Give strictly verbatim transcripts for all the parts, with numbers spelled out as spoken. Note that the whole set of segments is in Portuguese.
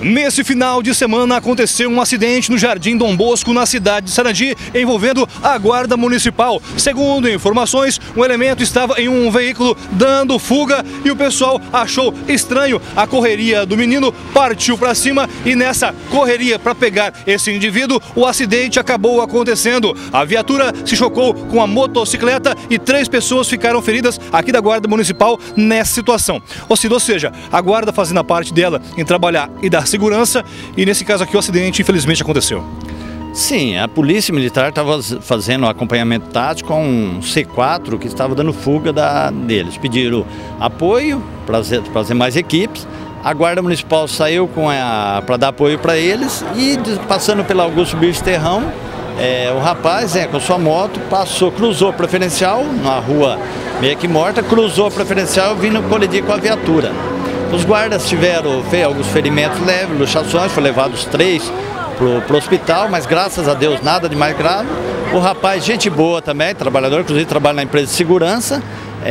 Nesse final de semana aconteceu um acidente no Jardim Dom Bosco, na cidade de Sarandi, envolvendo a Guarda Municipal. Segundo informações, um elemento estava em um veículo dando fuga e o pessoal achou estranho a correria do menino, partiu para cima e nessa correria para pegar esse indivíduo, o acidente acabou acontecendo. A viatura se chocou com a motocicleta e três pessoas ficaram feridas aqui da Guarda Municipal nessa situação. Ou seja, a Guarda fazendo a parte dela em trabalhar e dar segurança, e nesse caso aqui o acidente infelizmente aconteceu. Sim, a polícia militar estava fazendo um acompanhamento tático a um C quatro que estava dando fuga da, deles. Pediram apoio para fazer mais equipes. A Guarda Municipal saiu para dar apoio para eles e passando pela Augusto Birch Terrão, é, o rapaz é, com sua moto passou, cruzou a preferencial na rua meio que morta, cruzou a preferencial vindo colidir com a viatura. Os guardas tiveram alguns ferimentos leves, luxações, foram levados três para o hospital, mas graças a Deus nada de mais grave. O rapaz, gente boa também, trabalhador, inclusive trabalha na empresa de segurança,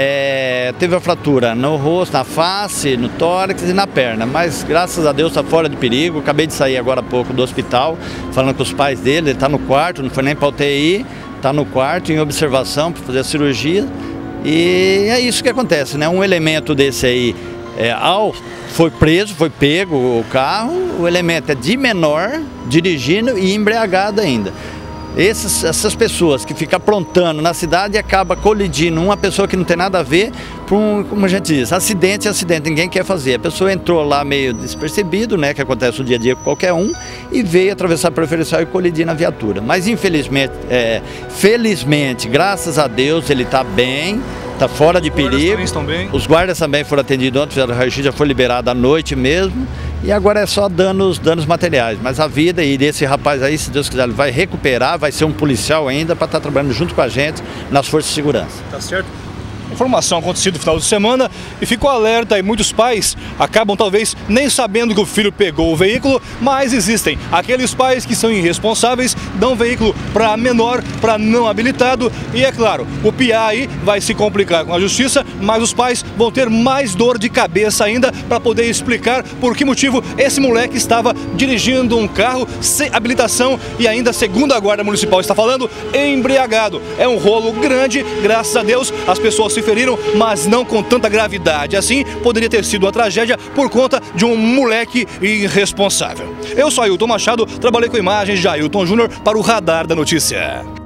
é, teve a fratura no rosto, na face, no tórax e na perna, mas graças a Deus está fora de perigo. Acabei de sair agora há pouco do hospital, falando com os pais dele, ele está no quarto, não foi nem para U T I, está no quarto em observação para fazer a cirurgia. E é isso que acontece, né? Um elemento desse aí, É, ao, foi preso, foi pego o carro, o elemento é de menor, dirigindo e embriagado ainda. Esses, essas pessoas que ficam aprontando na cidade e acaba colidindo uma pessoa que não tem nada a ver, por um, como a gente diz, acidente é acidente, ninguém quer fazer. A pessoa entrou lá meio despercebido, né, que acontece no dia a dia com qualquer um, e veio atravessar a preferencial e colidir na viatura. Mas infelizmente, é, felizmente, graças a Deus, ele está bem. Está fora de perigo. Os guardas também foram atendidos ontem, fizeram raio-x, já foi liberado à noite mesmo. E agora é só danos, danos materiais. Mas a vida e desse rapaz aí, se Deus quiser, ele vai recuperar, vai ser um policial ainda para estar trabalhando junto com a gente nas forças de segurança. Tá certo? Informação acontecida no final de semana e ficou alerta e muitos pais acabam talvez nem sabendo que o filho pegou o veículo, mas existem aqueles pais que são irresponsáveis, dão veículo para menor, para não habilitado e é claro, o P I A aí vai se complicar com a justiça, mas os pais vão ter mais dor de cabeça ainda para poder explicar por que motivo esse moleque estava dirigindo um carro sem habilitação e ainda, segundo a Guarda Municipal está falando, embriagado. É um rolo grande, graças a Deus as pessoas se feriram, mas não com tanta gravidade. Assim, poderia ter sido uma tragédia por conta de um moleque irresponsável. Eu sou Ailton Machado, trabalhei com imagens de Ailton Júnior para o Radar da Notícia.